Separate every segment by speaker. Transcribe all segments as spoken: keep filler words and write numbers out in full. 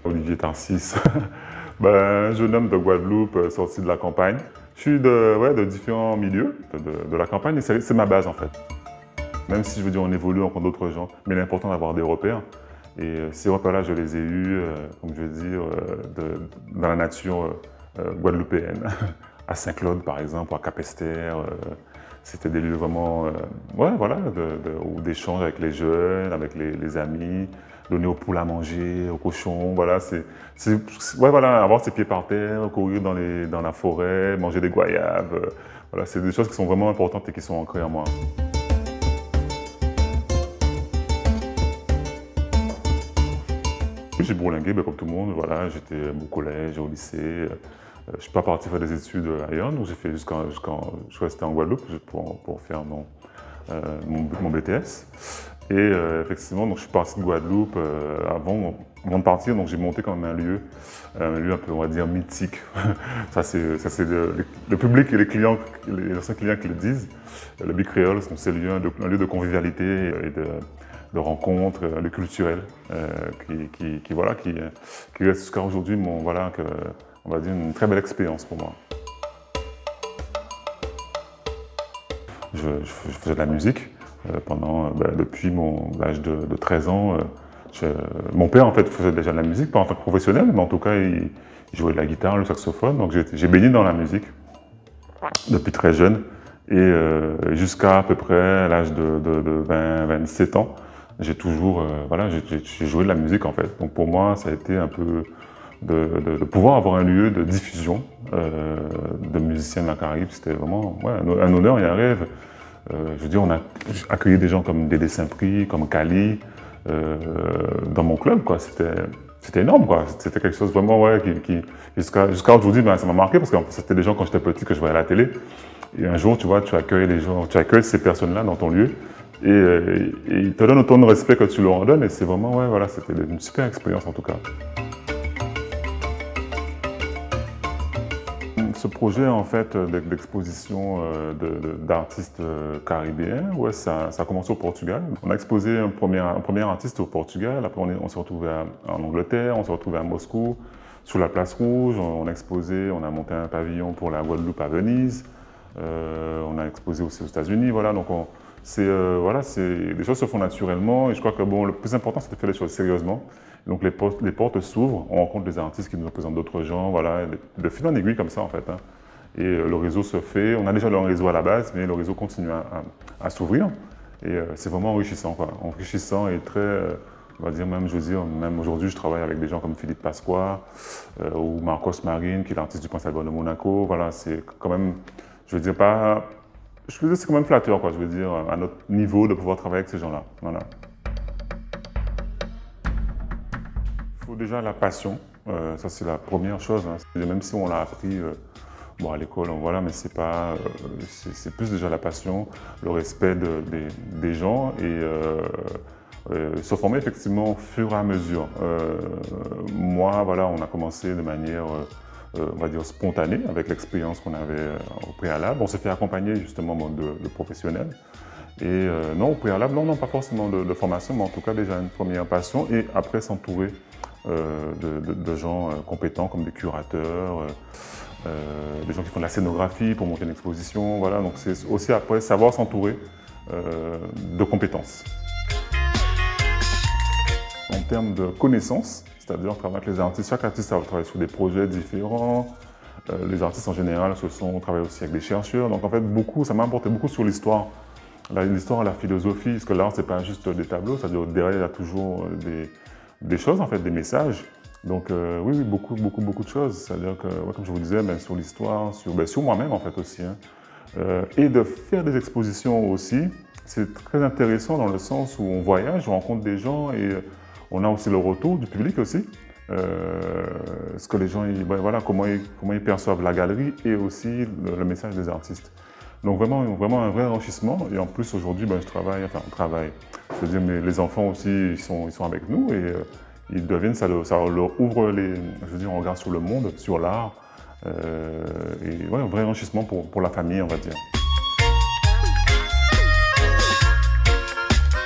Speaker 1: Olivier Tarsis, ben, un jeune homme de Guadeloupe sorti de la campagne. Je suis de, ouais, de différents milieux de, de la campagne et c'est ma base en fait. Même si je veux dire on évolue encore d'autres gens, mais il est important d'avoir des repères. Et ces repères-là, je les ai eus, euh, comme je veux dire, euh, de, dans la nature euh, guadeloupéenne. À Saint-Claude par exemple, ou à Capesterre. Euh, C'était des lieux vraiment, euh, ouais, voilà, d'échanges avec les jeunes, avec les, les amis, donner aux poules à manger, aux cochons, voilà, c'est, ouais, voilà, avoir ses pieds par terre, courir dans, les, dans la forêt, manger des goyaves, euh, voilà, c'est des choses qui sont vraiment importantes et qui sont ancrées en moi. J'ai bourlingué, ben, comme tout le monde, voilà, j'étais au collège, au lycée. Je ne suis pas parti faire des études ailleurs, donc j'ai fait jusqu'en, jusqu'en, je suis resté en Guadeloupe pour, pour faire mon, euh, mon, mon B T S. Et euh, effectivement, donc je suis parti de Guadeloupe euh, avant, avant de partir, donc j'ai monté quand même un lieu, un lieu un peu, on va dire, mythique. Ça c'est, ça c'est le, le public et les clients, les anciens clients qui le disent. Le Big Creole, c'est un lieu de, un lieu de convivialité et de, de rencontres, un lieu culturel euh, qui, qui, qui, voilà, qui, qui reste jusqu'à aujourd'hui, mon, voilà, que, on va dire une très belle expérience pour moi. Je, je faisais de la musique euh, pendant, ben, depuis mon âge de, de treize ans. Euh, je, mon père en fait faisait déjà de la musique, pas en tant que professionnel, mais en tout cas il, il jouait de la guitare, le saxophone. Donc j'ai baigné dans la musique depuis très jeune et euh, jusqu'à à peu près l'âge de, de, de vingt, vingt-sept ans, j'ai toujours, euh, voilà, j'ai joué de la musique en fait. Donc pour moi ça a été un peu De, de, de pouvoir avoir un lieu de diffusion euh, de musiciens de la Caraïbe, c'était vraiment ouais, un, un honneur et un rêve. Euh, je veux dire, on a accueilli des gens comme Dédé Saint-Prix, comme Kali, euh, dans mon club, quoi. C'était énorme, quoi. C'était quelque chose vraiment, ouais, qui, qui jusqu'à jusqu'à aujourd'hui, ben, ça m'a marqué parce que c'était des gens quand j'étais petit que je voyais à la télé. Et un jour, tu vois, tu accueilles les gens, tu accueilles ces personnes-là dans ton lieu et, et, et ils te donnent autant de respect que tu leur en donnes et c'est vraiment, ouais, voilà, c'était une super expérience en tout cas. Ce projet en fait d'exposition d'artistes caribéens, ouais, ça, ça a commencé au Portugal. On a exposé un premier, un premier artiste au Portugal, après on, est, on s'est retrouvé à, en Angleterre, on s'est retrouvé à Moscou, sur la place Rouge, on, on a exposé, on a monté un pavillon pour la Guadeloupe à Venise, euh, on a exposé aussi aux États-Unis, voilà, donc on, euh, voilà, les choses se font naturellement et je crois que bon, le plus important c'est de faire les choses sérieusement. Donc les portes, les portes s'ouvrent, on rencontre des artistes qui nous représentent d'autres gens, voilà, de fil en aiguille comme ça en fait. Hein. Et euh, le réseau se fait, on a déjà le réseau à la base, mais le réseau continue à, à, à s'ouvrir. Et euh, c'est vraiment enrichissant, quoi. Enrichissant et très, euh, on va dire même, je veux dire, même aujourd'hui je travaille avec des gens comme Philippe Pasqua euh, ou Marcos Marine, qui est l'artiste du Prince Albert de Monaco. Voilà, c'est quand même, je veux dire pas, je veux dire c'est quand même flatteur, quoi. Je veux dire à notre niveau de pouvoir travailler avec ces gens-là. Voilà. Il faut déjà la passion, euh, ça c'est la première chose, hein. Même si on l'a appris euh, bon, à l'école, voilà, mais c'est pas, euh, c'est plus déjà la passion, le respect de, de, des gens et euh, euh, se former effectivement au fur et à mesure. Euh, moi, voilà, on a commencé de manière, euh, on va dire, spontanée avec l'expérience qu'on avait euh, au préalable. On s'est fait accompagner justement de, de professionnels. Et euh, non, au préalable, non, non, pas forcément de, de formation, mais en tout cas déjà une première passion et après s'entourer Euh, de, de, de gens euh, compétents comme des curateurs, euh, euh, des gens qui font de la scénographie pour monter une exposition. Voilà. Donc c'est aussi après savoir s'entourer euh, de compétences. En termes de connaissances, c'est-à-dire travailler avec les artistes, chaque artiste a travaillé sur des projets différents. Euh, les artistes en général se sont travaillés aussi avec des chercheurs. Donc en fait, beaucoup, ça m'a apporté beaucoup sur l'histoire. L'histoire, la philosophie, parce que l'art, c'est pas juste des tableaux, c'est-à-dire derrière, il y a toujours des des choses, en fait, des messages. Donc euh, oui, oui, beaucoup, beaucoup, beaucoup de choses. C'est-à-dire que, ouais, comme je vous disais, ben, sur l'histoire, sur, ben, sur moi-même, en fait, aussi. Hein. Euh, et de faire des expositions aussi, c'est très intéressant dans le sens où on voyage, on rencontre des gens et on a aussi le retour du public aussi. Euh, ce que les gens, ils, ben, voilà, comment ils, comment ils perçoivent la galerie et aussi le, le message des artistes. Donc vraiment, vraiment un vrai enrichissement. Et en plus, aujourd'hui, ben, je travaille, enfin, on travaille. Je veux dire, mais les enfants aussi, ils sont, ils sont avec nous et euh, ils deviennent, ça, leur, ça leur ouvre les, je veux dire, on regarde sur le monde, sur l'art. Euh, et ouais, un vrai enrichissement pour, pour la famille, on va dire.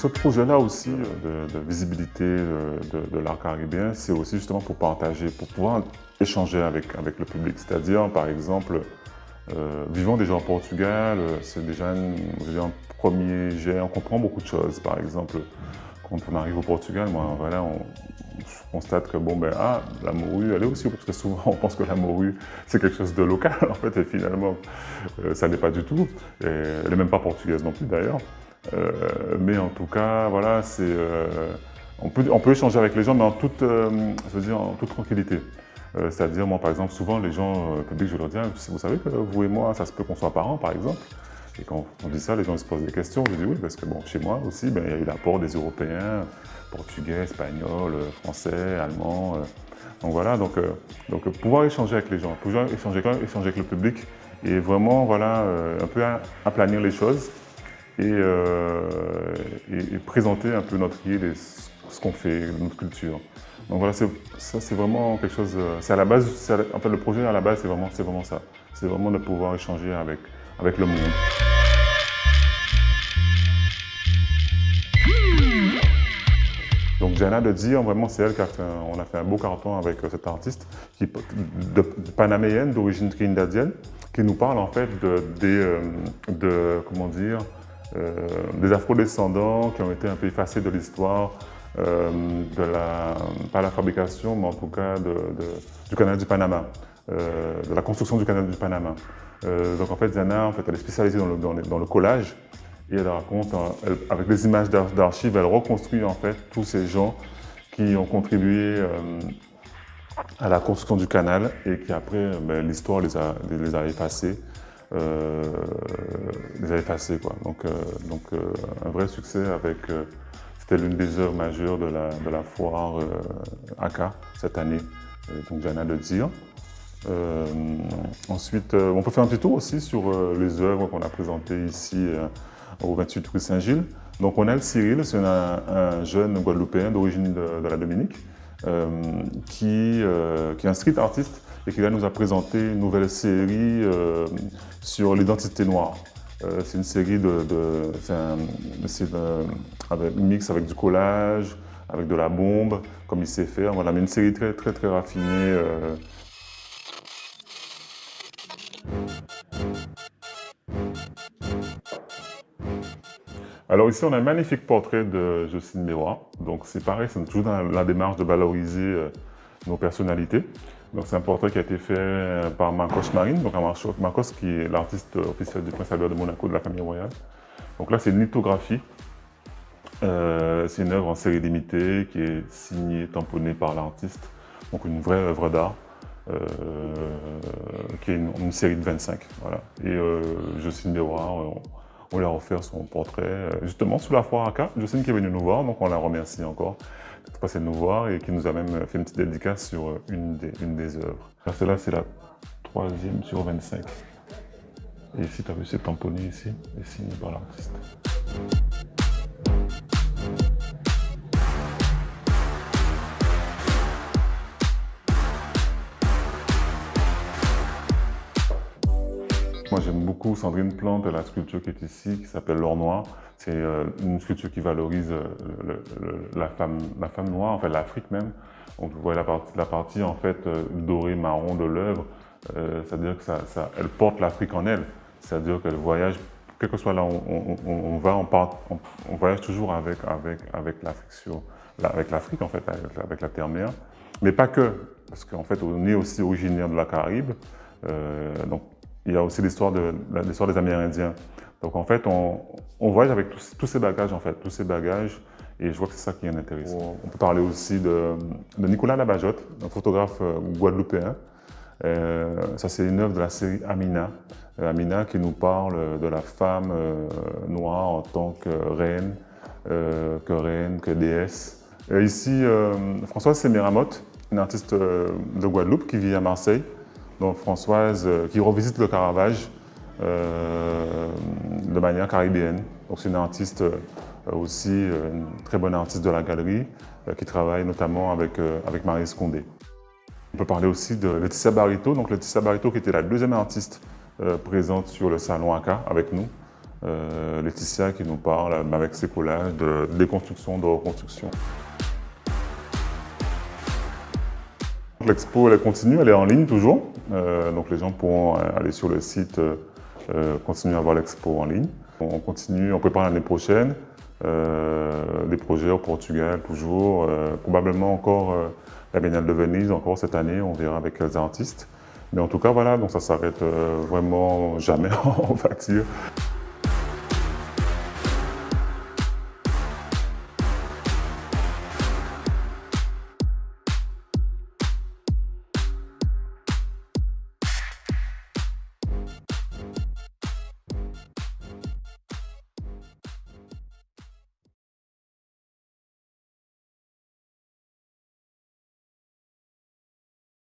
Speaker 1: ce projet-là aussi de, de visibilité de, de, de l'art caribéen, c'est aussi justement pour partager, pour pouvoir échanger avec, avec le public. C'est-à-dire, par exemple, euh, vivant déjà au Portugal, c'est déjà un, un premier jet, on comprend beaucoup de choses. Par exemple, quand on arrive au Portugal, moi, voilà, on, on constate que bon, ben, ah, la morue, elle est aussi, parce que souvent on pense que la morue, c'est quelque chose de local, en fait, et finalement, euh, ça n'est pas du tout. Et elle n'est même pas portugaise non plus, d'ailleurs. Euh, mais en tout cas, voilà, c'est, euh, on, peut, on peut échanger avec les gens, mais en toute, euh, je veux dire, en toute tranquillité. Euh, C'est-à-dire, moi, par exemple, souvent, les gens euh, publics, je leur dis, ah, vous savez que vous et moi, ça se peut qu'on soit parents, par exemple. Et quand on dit ça, les gens se posent des questions. Je dis oui, parce que bon, chez moi aussi, ben, il y a eu l'apport des Européens, portugais, espagnols, français, allemands. Euh, donc voilà, donc, euh, donc pouvoir échanger avec les gens, pouvoir échanger, échanger avec le public et vraiment, voilà, euh, un peu aplanir les choses et, euh, et, et présenter un peu notre île et ce qu'on fait, notre culture. Donc voilà, ça c'est vraiment quelque chose, c'est à la base, à la, en fait le projet à la base c'est vraiment, c'est vraiment ça. C'est vraiment de pouvoir échanger avec, avec le monde. Donc Diana de Dire, vraiment c'est elle qui a fait un, on a fait un beau carton avec euh, cette artiste qui, de, de panaméenne d'origine trinidadienne, qui nous parle en fait de, des, euh, de comment dire, euh, des afro-descendants qui ont été un peu effacés de l'histoire, euh, de la, pas la fabrication, mais en tout cas de, de, du canal du Panama, euh, de la construction du canal du Panama. Euh, donc en fait Diana, en fait, elle est spécialisée dans le, dans le, dans le collage. Et elle raconte, elle, avec des images d'archives, elle reconstruit en fait tous ces gens qui ont contribué euh, à la construction du canal et qui après, ben, l'histoire les a, les a effacés. Euh, les a effacés quoi. Donc, euh, donc euh, un vrai succès avec, euh, c'était l'une des œuvres majeures de la, de la foire euh, A C A cette année, euh, donc Diana de Dire. Euh, ensuite, euh, on peut faire un petit tour aussi sur euh, les œuvres qu'on a présentées ici euh, au vingt-huit rue Saint-Gilles. Donc on a le Cyril, c'est un, un jeune Guadeloupéen d'origine de, de la Dominique, euh, qui, euh, qui est un street artiste et qui là nous a présenté une nouvelle série euh, sur l'identité noire. Euh, c'est une série de, de c'est un, avec, mix avec du collage, avec de la bombe, comme il sait faire. Voilà, mais une série très très très raffinée. Euh, Alors ici, on a un magnifique portrait de Jocelyne Miroir. Donc c'est pareil, c'est toujours dans la démarche de valoriser euh, nos personnalités. Donc c'est un portrait qui a été fait par Marcos Marine, donc Marcos qui est l'artiste officiel du Prince Albert de Monaco de la famille royale. Donc là, c'est une lithographie. Euh, c'est une œuvre en série limitée qui est signée, tamponnée par l'artiste. Donc une vraie œuvre d'art. Euh, qui est une, une série de vingt-cinq. Voilà. Et euh, Jocelyne Miroir, on, on lui a offert son portrait justement sous la foire A C A. Jocelyne qui est venue nous voir, donc on la remercie encore d'être passée nous voir et qui nous a même fait une petite dédicace sur une des, une des œuvres. Celle-là, c'est la troisième sur vingt-cinq. Et ici, tu as vu, c'est tamponné ici et signé par l'artiste. Moi, j'aime beaucoup Sandrine Plante, la sculpture qui est ici, qui s'appelle L'Or Noir. C'est euh, une sculpture qui valorise euh, le, le, la, femme, la femme noire, en fait l'Afrique même. On voit la partie, la partie en fait euh, dorée marron de l'œuvre, euh, c'est-à-dire que ça, ça, elle porte l'Afrique en elle. C'est-à-dire qu'elle voyage, quel que soit là où on, on, on va, on, part, on, on voyage toujours avec, avec, avec l'Afrique, avec l'Afrique en fait, avec, avec la terre-mère. Mais pas que, parce qu'en fait on est aussi originaire de la Caraïbe. Euh, donc, il y a aussi l'histoire de, l'histoire des Amérindiens. Donc en fait, on, on voyage avec tous, tous ces bagages, en fait, tous ces bagages, et je vois que c'est ça qui est intéressant. On peut parler aussi de, de Nicolas Labajotte, un photographe guadeloupéen. Euh, ça, c'est une œuvre de la série Amina. Euh, Amina qui nous parle de la femme euh, noire en tant que reine, euh, que reine, que déesse. Et ici, euh, Françoise Semiramotte, une artiste de Guadeloupe qui vit à Marseille. Donc Françoise euh, qui revisite le Caravage euh, de manière caribéenne. Donc c'est une artiste euh, aussi, euh, une très bonne artiste de la galerie euh, qui travaille notamment avec, euh, avec Maryse Condé. On peut parler aussi de Laetitia Barito, donc Laetitia Barito qui était la deuxième artiste euh, présente sur le salon A C A avec nous. Euh, Laetitia qui nous parle avec ses collages de déconstruction, de reconstruction. L'expo elle continue, elle est en ligne toujours, euh, donc les gens pourront aller sur le site, euh, continuer à voir l'expo en ligne. On continue, on prépare l'année prochaine, euh, des projets au Portugal toujours, euh, probablement encore euh, la Biennale de Venise, encore cette année, on verra avec les artistes. Mais en tout cas voilà, donc ça s'arrête euh, vraiment jamais, on va dire.